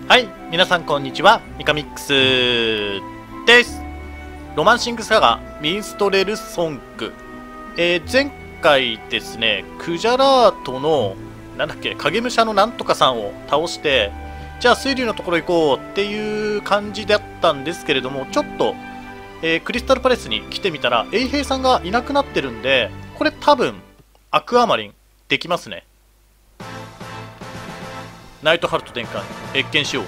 はい、皆さんこんにちは、ミカミックスです。ロマンシングサガミンストレルソング。前回ですね、クジャラートの、影武者のなんとかさんを倒して、じゃあ水流のところ行こうっていう感じだったんですけれども、ちょっと、クリスタルパレスに来てみたら、衛兵さんがいなくなってるんで、これ多分、アクアマリンできますね。ナイトハルト展開、謁見しよう。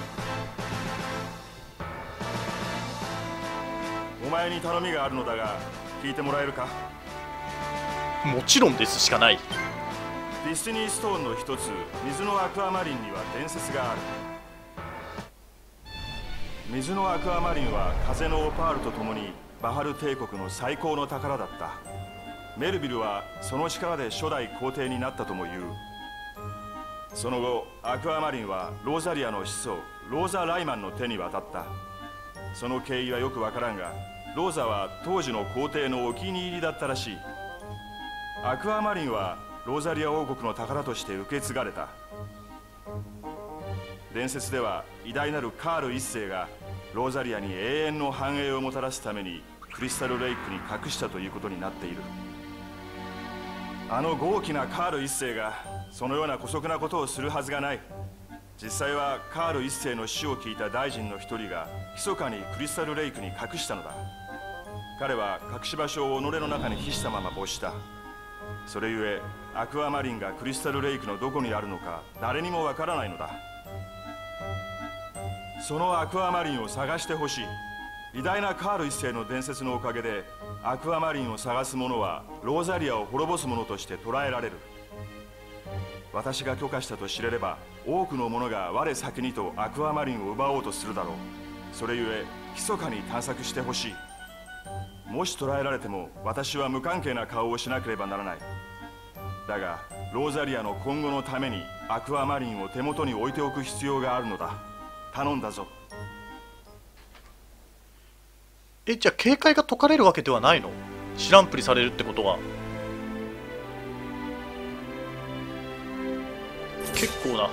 お前に頼みがあるのだが、聞いてもらえるか？ もちろんですしかない。 ディスティニーストーンの一つ、水のアクアマリンには伝説がある。水のアクアマリンは風のオパールとともにバハル帝国の最高の宝だった。メルビルはその力で初代皇帝になったとも言う。その後、アクアマリンはローザリアの始祖ローザ・ライマンの手に渡った。その経緯はよくわからんが、ローザは当時の皇帝のお気に入りだったらしい。アクアマリンはローザリア王国の宝として受け継がれた。伝説では偉大なるカール一世がローザリアに永遠の繁栄をもたらすためにクリスタルレイクに隠したということになっている。あの豪気なカール一世がそのような姑息なことをするはずがない。実際はカール一世の死を聞いた大臣の一人が密かにクリスタルレイクに隠したのだ。彼は隠し場所を己の中に秘したまま没した。それゆえアクアマリンがクリスタルレイクのどこにあるのか誰にもわからないのだ。そのアクアマリンを探してほしい。偉大なカール一世の伝説のおかげでアクアマリンを探す者はローザリアを滅ぼす者として捉えられる。私が許可したと知れれば多くの者が我先にとアクアマリンを奪おうとするだろう。それゆえ密かに探索してほしい。もし捕らえられても私は無関係な顔をしなければならない。だがローザリアの今後のためにアクアマリンを手元に置いておく必要があるのだ。頼んだぞ。 じゃあ警戒が解かれるわけではないの？知らんぷりされるってことは結構な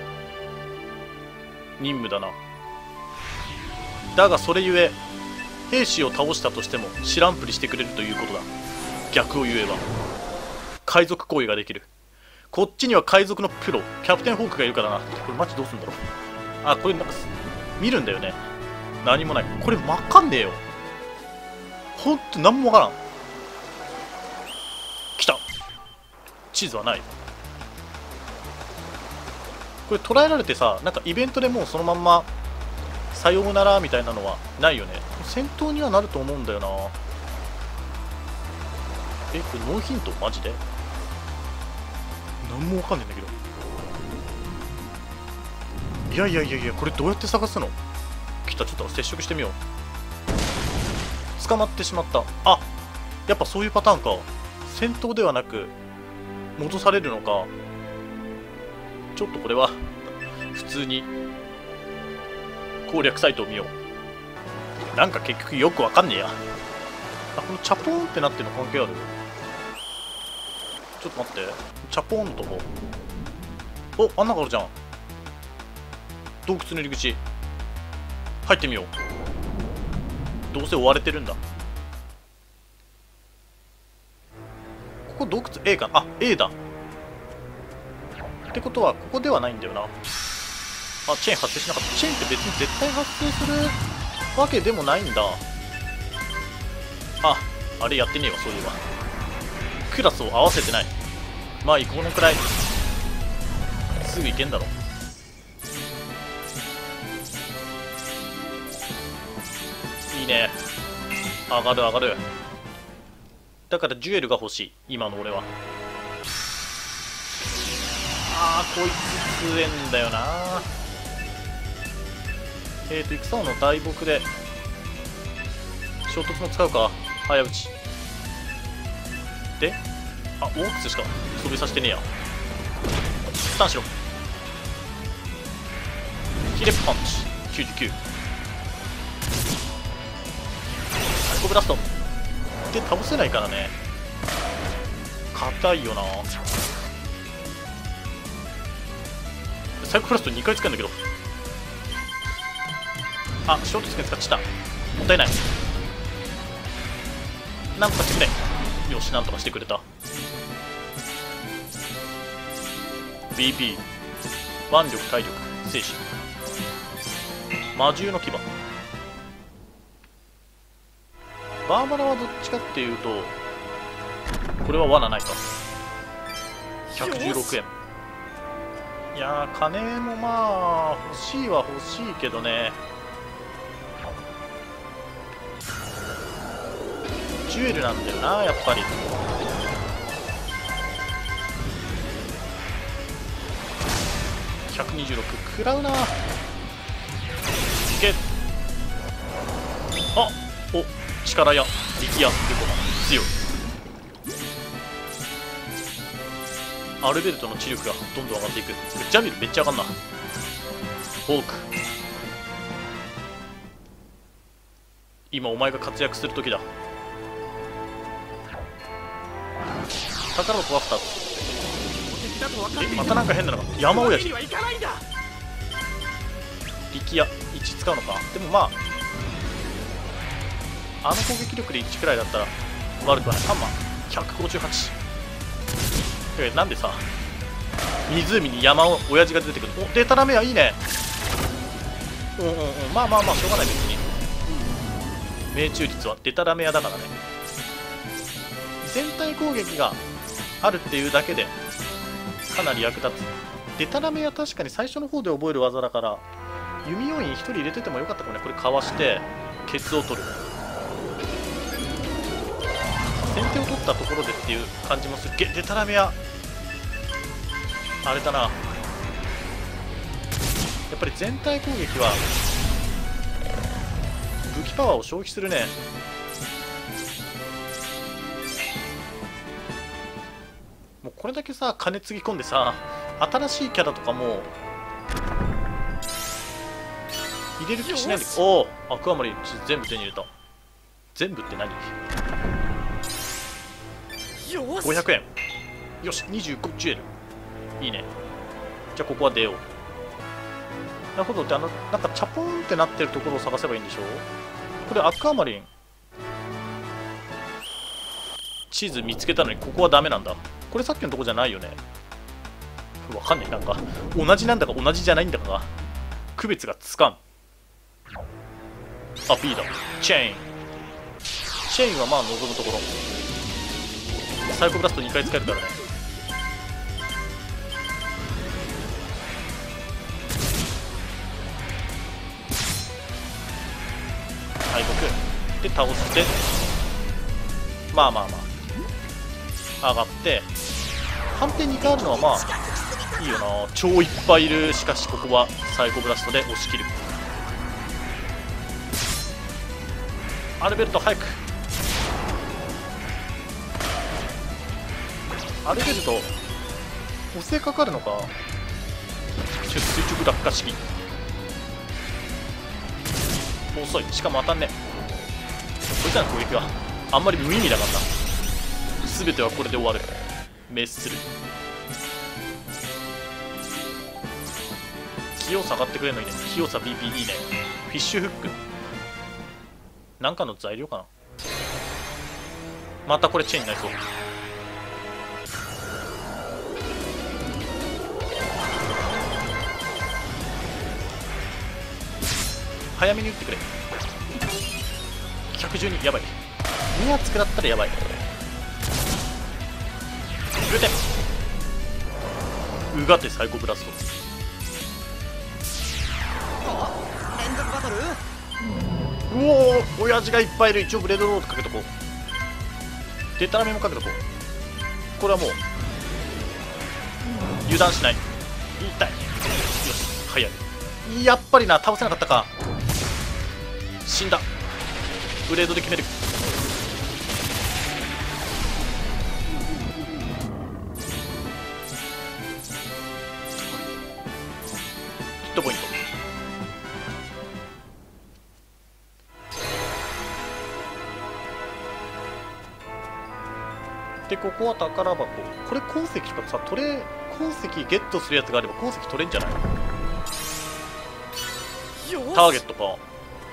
任務だな。だがそれゆえ兵士を倒したとしても知らんぷりしてくれるということだ。逆を言えば海賊行為ができる。こっちには海賊のプロキャプテンホークがいるからな。これマジどうすんだろう。あ、これなんか見るんだよね。何もない。これわかんねえよ。ほんと何もわからん。来た。地図はない。これ捕らえられてさ、なんかイベントでもうそのまんまさようならみたいなのはないよね。戦闘にはなると思うんだよな。これノーヒントマジで何もわかんねえんだけど。いや、これどうやって探すの？来た、ちょっと接触してみよう。捕まってしまった。あ、やっぱそういうパターンか。戦闘ではなく戻されるのか。ちょっとこれは普通に攻略サイトを見よう。なんか結局よくわかんねえや。あ、このチャポーンってなってるの関係ある？ちょっと待って。チャポーンのとこ。お、あんながあるじゃん。洞窟の入り口入ってみよう。どうせ追われてるんだ。ここ洞窟 A かな。あ、 A だってことはここではないんだよな。あ、チェーン発生しなかった。チェーンって別に絶対発生するわけでもないんだ。あれやってねえわ。そういえばクラスを合わせてない。まあこのくらいすぐ行けんだろ。いいね。上がる上がる。だからジュエルが欲しい今の俺は。こいつ強えんだよな。戦の大木で衝突も使うか。早打ちで、オークスしか飛びさせてねえや。スタンしろ。ヒレパンチ99。サイコブラストで倒せないからね。硬いよな。サイコブラスト2回使うんだけど。 あ、ショートスクン使っちゃった。もったいない。なんとかしてくれ。よし、なんとかしてくれた。 BP 腕力、体力、精神、魔獣の牙。バーバラはどっちかっていうと、これは罠ないか。116円。いやー、金もまあ欲しいは欲しいけどね。ジュエルなんだよな、やっぱり。126食らうな。いけ。あ、お、力や力やルコマ強い。アルベルトの知力がどんどん上がっていく。ジャビルめっちゃ上がんな。フォーク、今お前が活躍する時だ。宝箱は2つ。え、またなんか変なのが。山親父力や1使うのか。でもまあ、あの攻撃力で1くらいだったら悪くはない。ハンマー158。なんでさ、湖に山親父が出てくる。お、データラメはいいね。まあまあまあしょうがない。別に命中率はデタラメ屋だからね。全体攻撃があるっていうだけでかなり役立つ。デタラメは確かに最初の方で覚える技だから、弓要員1人入れててもよかったかもね。これかわしてケツを取る。先手を取ったところでっていう感じもする。デタラメはあれだな、やっぱり全体攻撃は武器パワーを消費するね。もうこれだけさ、金つぎ込んでさ、新しいキャラとかも入れる気しないんだけど。おお、アクアマリン全部手に入れた。全部って何。500円。よし、25ジュエルいいね。じゃあここは出よう。なるほど。で、なんかチャポンってなってるところを探せばいいんでしょ。これアクアマリン地図見つけたのにここはダメなんだ。これさっきのとこじゃないよね。わかんない。なんか同じなんだか同じじゃないんだか区別がつかん。あ、 B だ。チェーン。チェーンはまあ望むところ。サイコブラスト2回使えるからね。敗北で倒して、まあまあまあ上がって、判定2回あるのはまあいいよな。超いっぱいいる。しかしここはサイコブラストで押し切る。アルベルト早く。アルベルト補正かかるのか。垂直落下式遅い。しかも当たんね。こいつらの攻撃はあんまり無意味だからな。全てはこれで終わる。滅する。清さ上がってくれるのいいね。清さ BP いいね。フィッシュフックなんかの材料かな。またこれチェーンになりそう。早めに打ってくれ。112。やばい。2発食らったらやばい。撃て。うがてサイコブラスト。 連続バトル。 うおー、親父がいっぱいいる。一応ブレードロードかけとこう。デタラメもかけとこう。これはもう油断しない。痛い。よし、早い。やっぱりな、倒せなかったか。死んだ。ブレードで決める。ヒットポイント。で、ここは宝箱。これ鉱石かさ、鉱石ゲットするやつがあれば鉱石取れんじゃない。ターゲットか。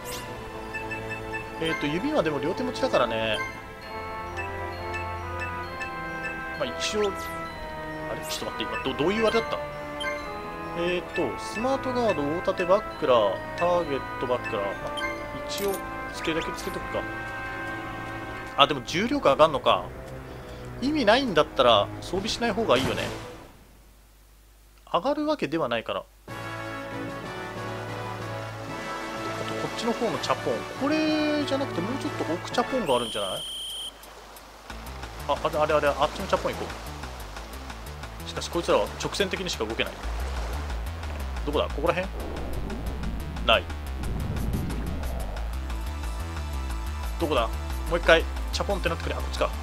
指はでも両手持ちだからね。まあ一応、あれちょっと待って、今どういうあれだった？スマートガード、大盾、バックラー、ターゲット、バックラー、一応つけるだけつけとくか。あ、でも重量感上がんのか。意味ないんだったら装備しない方がいいよね。上がるわけではないから。あとこっちの方のチャポン、これじゃなくてもうちょっと奥チャポンがあるんじゃない？あっちのチャポン行こう。しかしこいつらは直線的にしか動けない。どこだ？ここら辺？ない。どこだ？もう一回チャポンってなってくれ。あ、こっちか。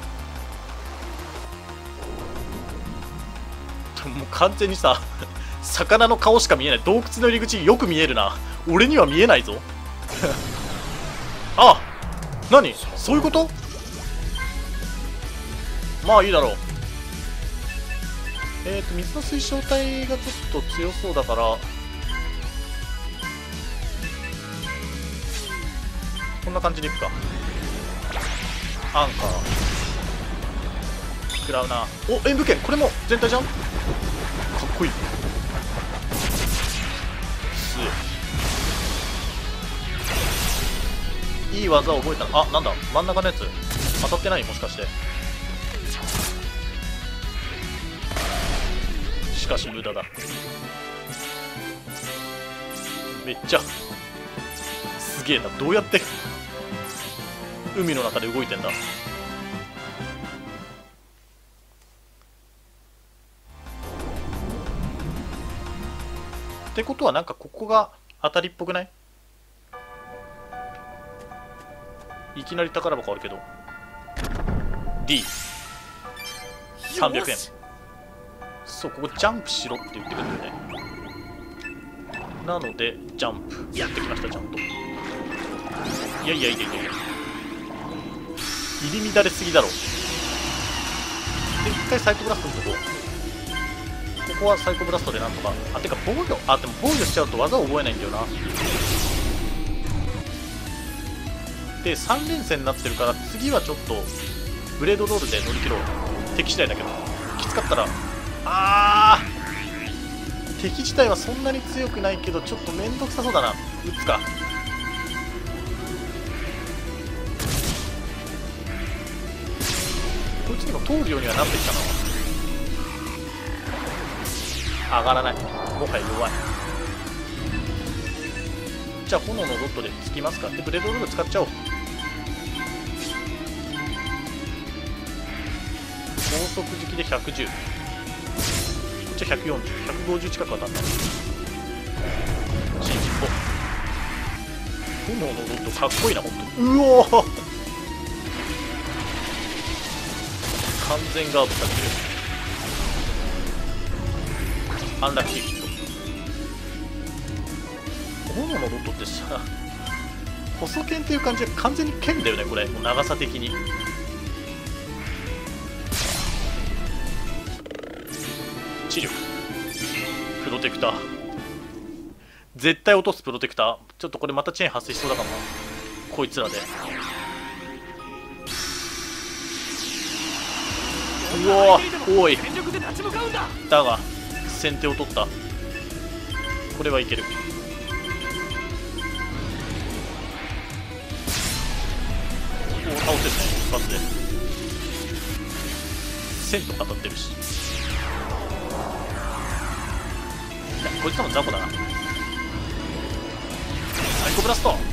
もう完全にさ魚の顔しか見えない。洞窟の入り口よく見えるな。俺には見えないぞあ、何？そういうこと？まあいいだろう。水の水晶体がちょっと強そうだから、こんな感じでいくか。アンカー食らうな。お、演武剣、これも全体じゃん。かっこいい。いい技を覚えた。あ、なんだ真ん中のやつ当たってない？もしかして。しかし無駄だ。めっちゃすげえな。どうやって海の中で動いてんだ。ってことはなんかここが当たりっぽくない？いきなり宝箱あるけど D300 円。そう、ここジャンプしろって言ってくるんだよね。なのでジャンプやってきました。ちゃんと。いやいやいやいやいや、入り乱れすぎだろ。で一回サイコブラストのとこ。ここはサイコブラストでなんとか。あ、てか防御、あ、でも防御しちゃうと技を覚えないんだよな。で3連戦になってるから、次はちょっとブレードロールで乗り切ろう。敵次第だけどきつかったら。敵自体はそんなに強くないけどちょっと面倒くさそうだな。撃つか。こいつにも通るようにはなってきたな。上がらない。もはや弱い。じゃあ炎のロットでつきますか。でブレードロール使っちゃおう。高速時期で110、こっちは140、150近く当たった。新人歩炎のロットかっこいいな、ほんと。うおー完全ガードされてる。アンラッキーヒット。炎のロットってさ、細剣っていう感じで完全に剣だよね、これ。もう長さ的に。知力、プロテクター、絶対落とすプロテクター。ちょっとこれまたチェーン発生しそうだかもな、こいつらで。うわー、多い。だが先手を取った。これはいける。おお、倒せるね、一発で。1000と当たってるし。こいつらも雑魚だな。サイコブラスト、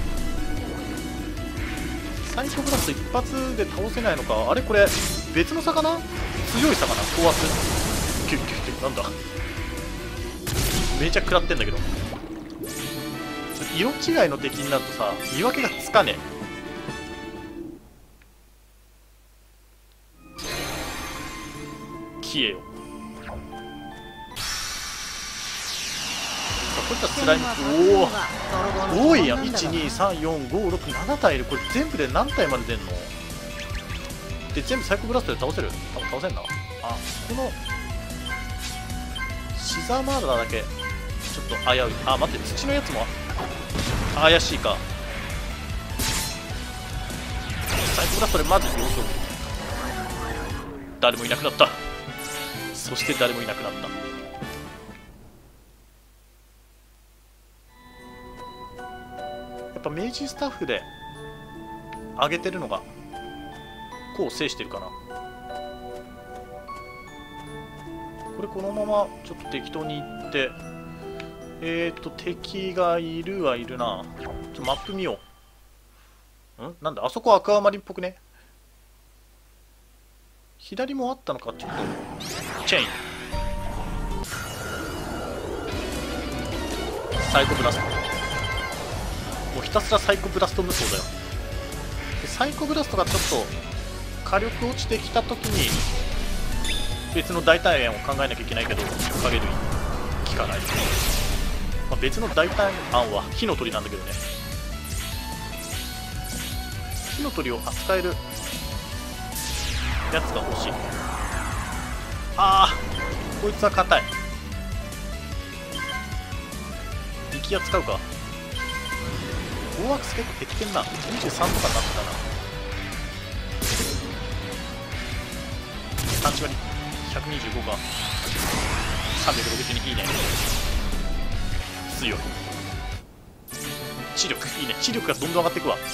サイコブラスト一発で倒せないのか。あれこれ別の魚、強い魚、高圧キュッキュッキュッ。なんだめちゃ食らってんだけど。色違いの敵になるとさ、見分けがつかねえ。消えよ。こいつはスライム。おお、多いやん。1234567体いる。これ全部で何体まで出んので、全部サイコブラストで倒せる。倒せんな。あ、このシザーマーダーだけちょっと危うい。あ、待って、土のやつも怪しいか。 サイコブラストでまず様子を見る。誰もいなくなった。そして誰もいなくなった。やっぱ明治スタッフで上げてるのがこう制してるかな。これこのままちょっと適当にいって、敵がいるはいるな。マップ見よう。なんだ、あそこアクアマリンっぽくね。左もあったのか。ちょっとチェイン、サイコブラスト、もうひたすらサイコブラスト無双だよ。でサイコブラストがちょっと火力落ちてきた時に別の代替案を考えなきゃいけないけど、影類効かない。まあ、別の代替案は火の鳥なんだけどね。火の鳥を扱えるやつが欲しい。ああ、こいつは硬い。力矢使うか。大アクス結構減ってんな。23とかになってたな。3割125か。362、いいね。強い。知力いいね。知力がどんどん上がっていくわ。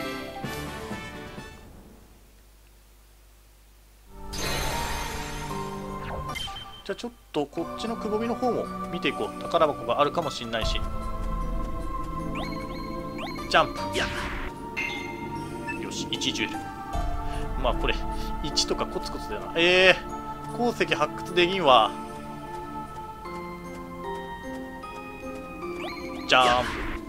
じゃあちょっとこっちのくぼみの方も見ていこう。宝箱があるかもしんないし。ジャンプ、いやよし、1ジュエル。まあこれ1とかコツコツだよな。鉱石発掘できんわ。ジャン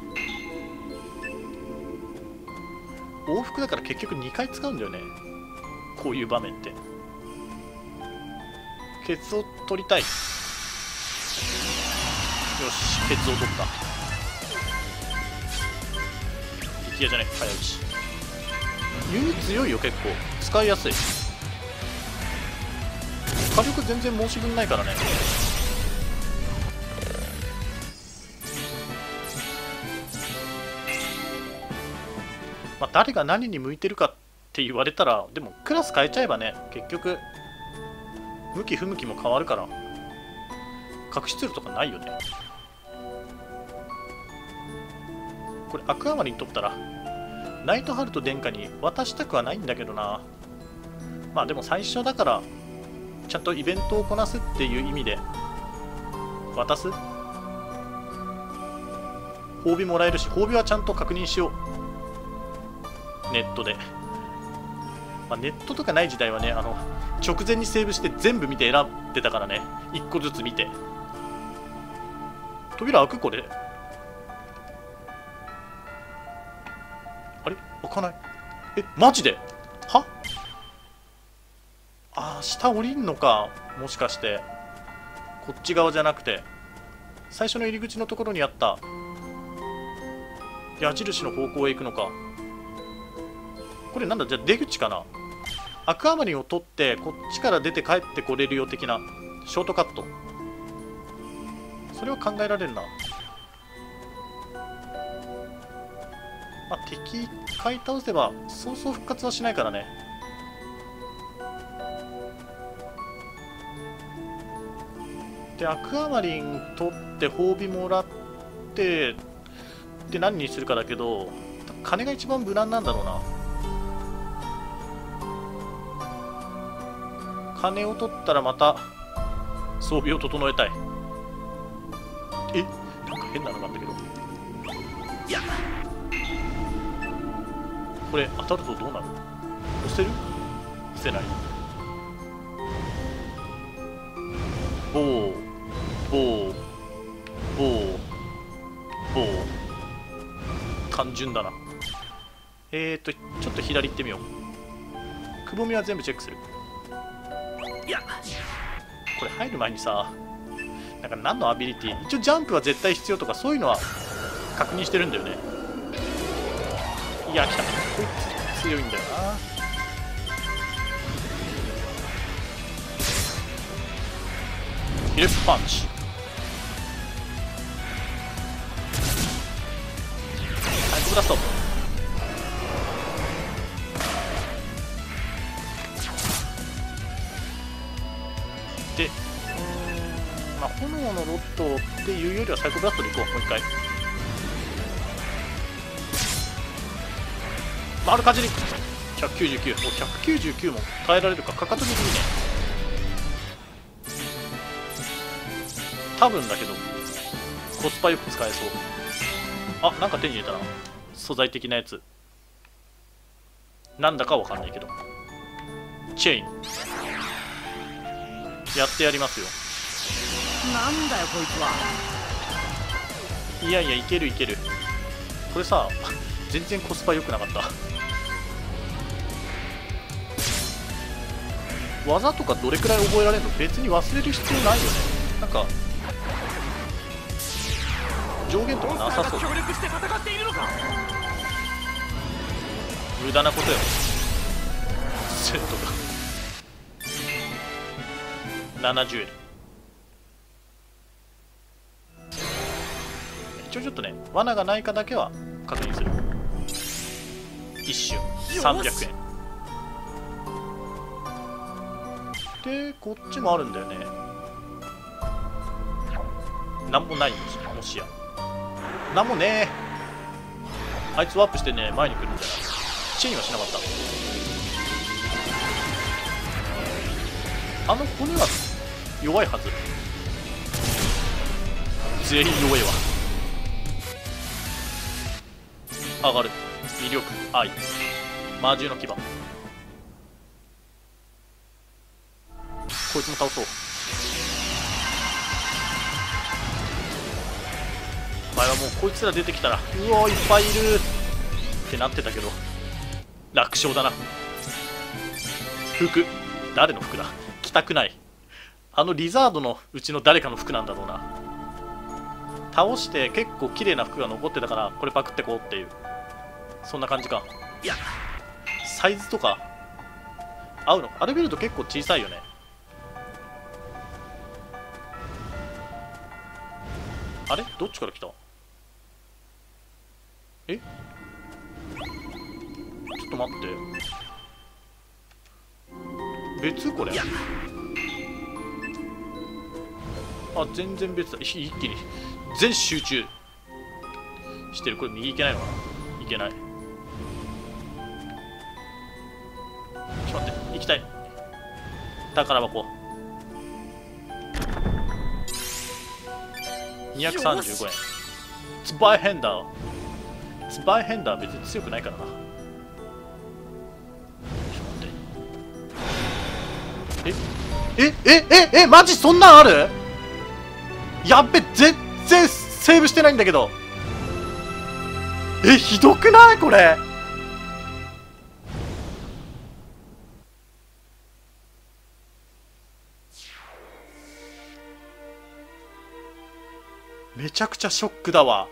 プ。往復だから結局2回使うんだよね、こういう場面って。ケツを取りたい。よし、ケツを取った。力矢じゃない、早打ち。弓強いよ、結構使いやすい。火力全然申し分ないからね。まあ誰が何に向いてるかって言われたら、でもクラス変えちゃえばね、結局向き不向きも変わるから、隠しツールとかないよね。これアクアマリン取ったらナイトハルト殿下に渡したくはないんだけどな。まあでも最初だからちゃんとイベントをこなすっていう意味で渡す。褒美もらえるし、褒美はちゃんと確認しよう、ネットで。まあ、ネットとかない時代はね、直前にセーブして全部見て選んでたからね。1個ずつ見て。扉開く？これあれ開かない。マジで？は？ああ、下降りんのか。もしかしてこっち側じゃなくて最初の入り口のところにあった矢印の方向へ行くのか。これなんだ、じゃあ出口かな。アクアマリンを取ってこっちから出て帰ってこれるよ的なショートカット。それは考えられるな。まあ、敵買い倒せばそうそう復活はしないからね。でアクアマリン取って褒美もらってで何にするかだけど、金が一番無難なんだろうな。金を取ったらまた装備を整えたい。なんか変なのがあったけど。いやこれ当たるとどうなる？押せる？押せない。ボーボーボーボー。単純だな。ちょっと左行ってみよう。くぼみは全部チェックする。いやこれ入る前にさ、なんか何のアビリティ、一応ジャンプは絶対必要とかそういうのは確認してるんだよね。いや来た、こいつ強いんだよな。ヒレップパンチ。サイコブラスト。 モのロットっていうよりはサイコブラストでいこう。もう一回丸かじり199。もう199も耐えられるか。かかとにいいね。多分だけどコスパよく使えそう。あ、なんか手に入れたな。素材的なやつなんだかわかんないけど。チェインやってやりますよ。 なんだよこいつは。 いやいや、いけるいける。これさ全然コスパ良くなかった。技とかどれくらい覚えられるの？別に忘れる必要ないよね。なんか上限とかなさそう。 協力して戦っているのか。 無駄なことよ。セットが70円。一応ちょっとね、罠がないかだけは確認する。一瞬300円で、こっちもあるんだよね。なんもないんですよ。もしやなんもねえ。あいつワープしてね、前に来るんじゃない。チェインはしなかった。あの骨は弱いはず。全員弱いわ。上がる。魅力愛魔獣の牙。こいつも倒そう。前はもうこいつら出てきたらうわいっぱいいるってなってたけど楽勝だな。服誰の服だ。着たくない。あのリザードのうちの誰かの服なんだろうな。倒して結構綺麗な服が残ってたからこれパクってこうっていう、そんな感じか。いやサイズとか合うの？アルベルト結構小さいよね。あれどっちから来た？えちょっと待って、別これ。あ、全然別だ。一気に全集中してる。これ右行けないのかな。行けない。ちょっと待って、行きたい。宝箱235円。ツバイヘンダー。ツバイヘンダー別に強くないからな。ちょっと待って。マジそんなんある？やっべ、全然セーブしてないんだけど。ひどくないこれ。めちゃくちゃショックだわ。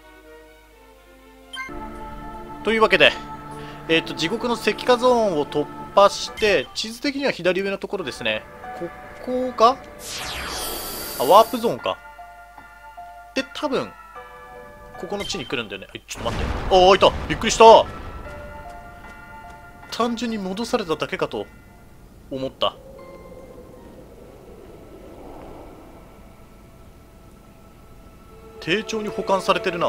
というわけで、地獄の石化ゾーンを突破して、地図的には左上のところですね。ここがワープゾーンか。で、多分ここの地に来るんだよね。ちょっと待って。ああ、いた。びっくりした。単純に戻されただけかと思った。丁重に保管されてるな。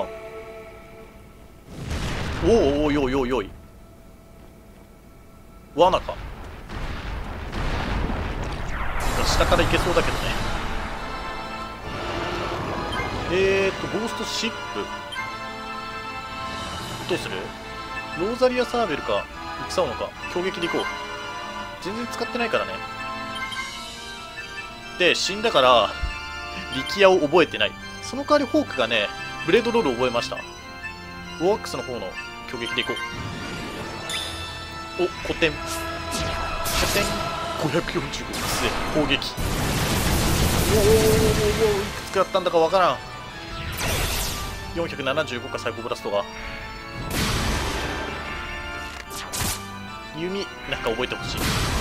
おおよいよいよい。罠か。下から行けそうだけどね。ゴーストシップどうする？ローザリアサーベルかイクサオノか攻撃でいこう。全然使ってないからね。で死んだから力矢を覚えてない。その代わりホークがねブレードロールを覚えました。ウォークスの方の攻撃でいこう。お、古典古典545で攻撃。おおいくつかやったんだかわからん。475かサイコブラストが。弓なんか覚えてほしい。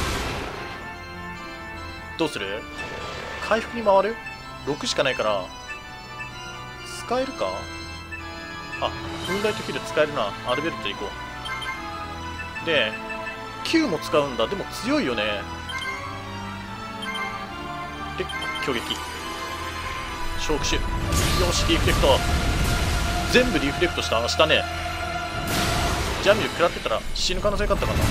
どうする？回復に回る？ 6 しかないから使えるか。あ、ムーンライトヒル使えるな。アルベルトで行こう。で9も使うんだ。でも強いよね。で攻撃触手。よし、リフレクト。全部リフレクトしたね。ジャミル食らってたら死ぬ可能性があったかな。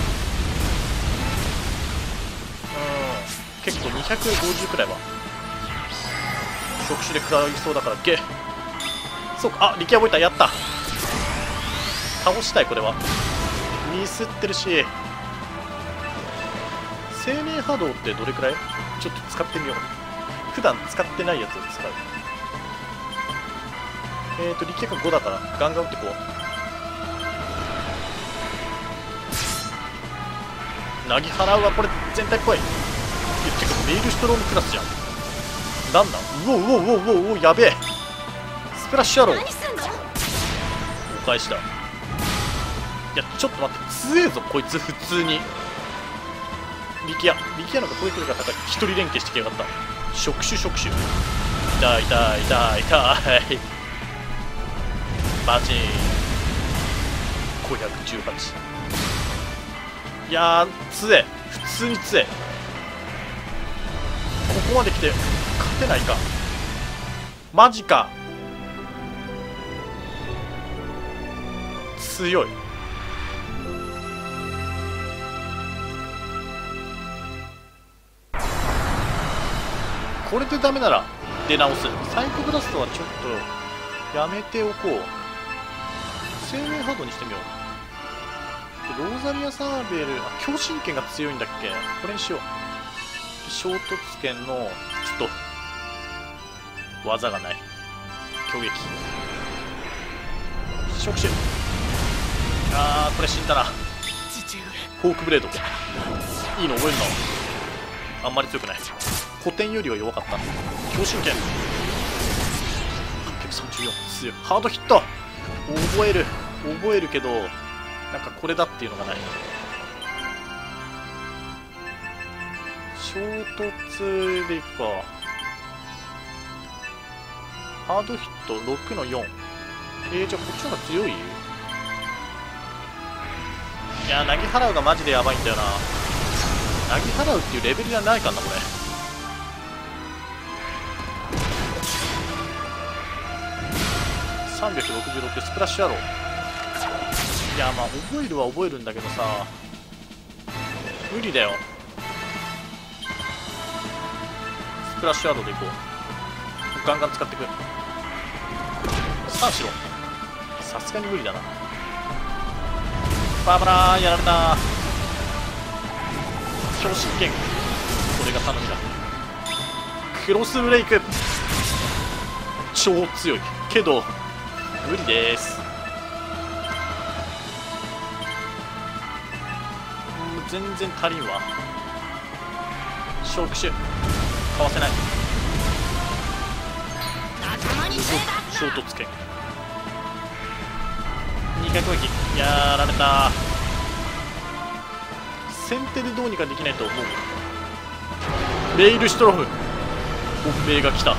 結構250くらいは触手で食らいそうだからゲッ。そうか、あ、力也覚えた。やった。倒したい。これはミスってるし。生命波動ってどれくらい？ちょっと使ってみよう。普段使ってないやつを使う。力也が5だからガンガン打ってこう。なぎ払うわ。これ全体っぽい。てかメイルシュトロームクラスじゃん。なんだ、うおうおうおうおうおう、やべえ。スプラッシュアローお返しだ。いやちょっと待って、強えぞこいつ。普通に力也なんか攻撃力が高い。一人連携してきやがった。触手痛いバチン。518。いやー強え。普通に強え。ここまで来て勝てないか。マジか。強い。これでダメなら出直す。サイコブラストはちょっとやめておこう。生命波動にしてみよう。でローザリア・サーベル、強心剣が強いんだっけ。これにしよう。衝突剣のちょっと技がない。強撃。触手。あー、これ死んだな。フォークブレード。いいの覚えるの。あんまり強くない。古典よりは弱かった。強心剣。834。強い。ハードヒット。覚えるけど、なんかこれだっていうのがない。衝突でいくか。ハードヒット6の4。じゃあこっちの方が強い？いやー、なぎ払うがマジでやばいんだよな。なぎ払うっていうレベルじゃないかな、これ。366スプラッシュアロー。いや、まあ覚えるは覚えるんだけどさ、無理だよ。スプラッシュアローでいこう。ガンガン使っていく。3しろ。さすがに無理だな。バーバラーやられた。強心剣、これが頼みだ。クロスブレイク超強いけど無理です。全然足りんわ。触手かわせない。衝突剣2回攻撃やられた。先手でどうにかできないと思う。メイルシュトロフ本命が来た。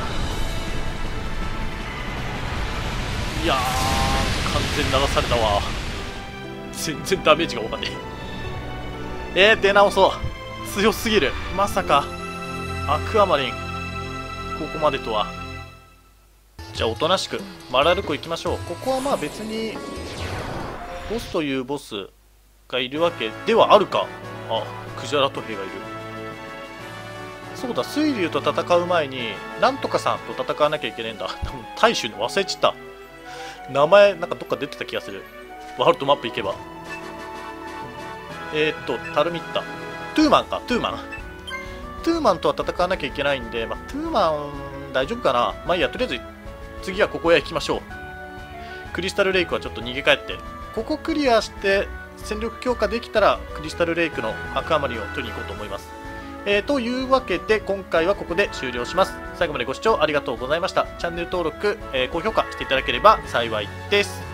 いやー、完全流されたわ。全然ダメージが多かった。出直そう。強すぎる。まさかアクアマリンここまでとは。じゃあおとなしくマラルコ行きましょう。ここはまあ別にボスというボスがいるわけではあるか。あ、クジャラト兵がいる。そうだ、水竜と戦う前になんとかさんと戦わなきゃいけないんだ。多分大衆の忘れちった。名前なんかどっか出てた気がする。ワールドマップ行けば。タルミッタトゥーマンか。トゥーマンとは戦わなきゃいけないんで、まあ、トゥーマン大丈夫かな。まあいいや、とりあえず次はここへ行きましょう。クリスタルレイクはちょっと逃げ帰って、ここクリアして戦力強化できたらクリスタルレイクのアクアマリンを取りに行こうと思います。というわけで今回はここで終了します。最後までご視聴ありがとうございました。チャンネル登録、高評価していただければ幸いです。